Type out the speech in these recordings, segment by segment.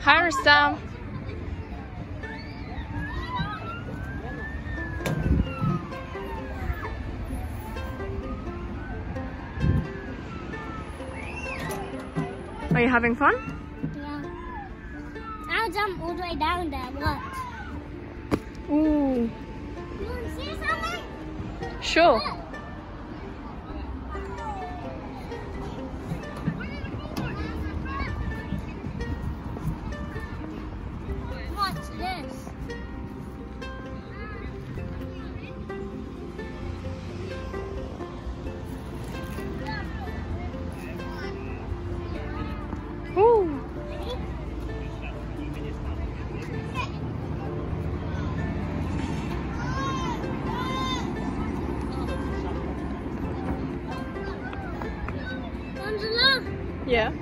Hi, Rustam. Are you having fun? Yeah. I'll jump all the way down there. Watch. Ooh. You want to see something? Sure. Look. Watch this. Ooh. Angela. Yeah.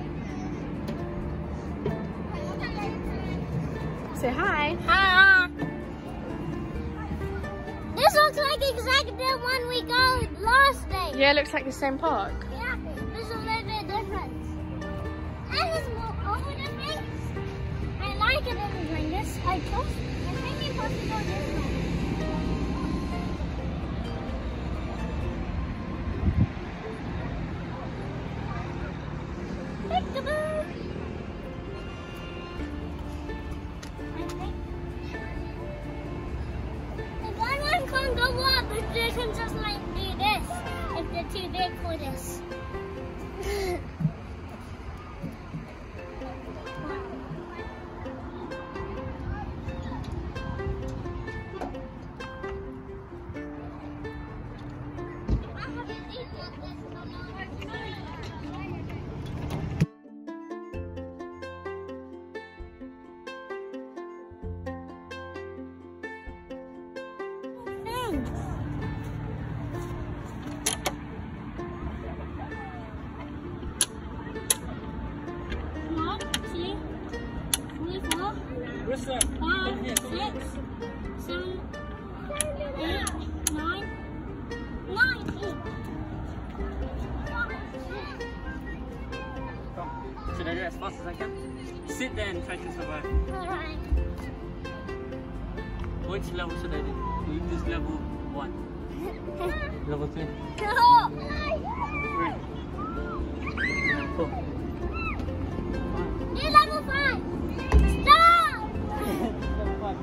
Say hi. Hi. This looks like exactly the one we go last day. Yeah, it looks like the same park. Yeah, there's a little bit different. And there's more older things. I like it in this. I think we're supposed to go this way. Peekaboo. I think. If anyone can go up, if they can just like do this. If they're too big for this. Thanks. One, two, three, four, What's up? 5, 6, 7, 8, 9, 9. Should I do it as fast as I can? Sit there and try to survive. Alright. Which level should I do? This is level 1. Level 2. Go! 3. 4. Do level 5. Stop! Level 5.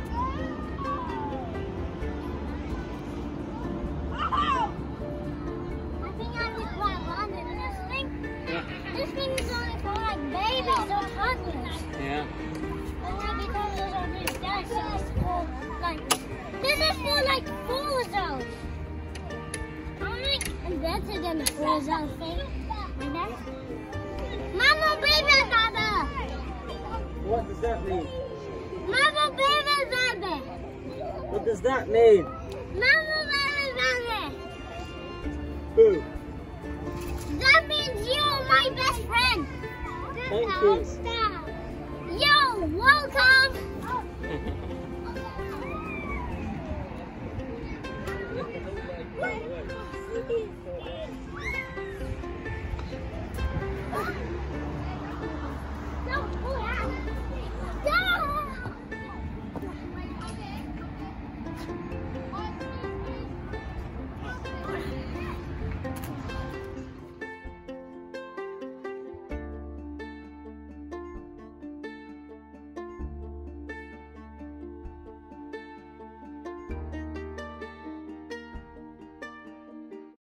I think I was quite wrong in this thing. Yeah. This thing is only for like babies or toddlers. Yeah. Only because there's all these guys, so it's for like, this is for like 4 zones. I'm like better than the 4 zone thing. And then, Mama, baby, Dada. What does that mean? Mama, baby, Dada. What does that mean? Mama, baby, Dada. Who? That means you're my best friend. Thank you. Stop. Yo, welcome.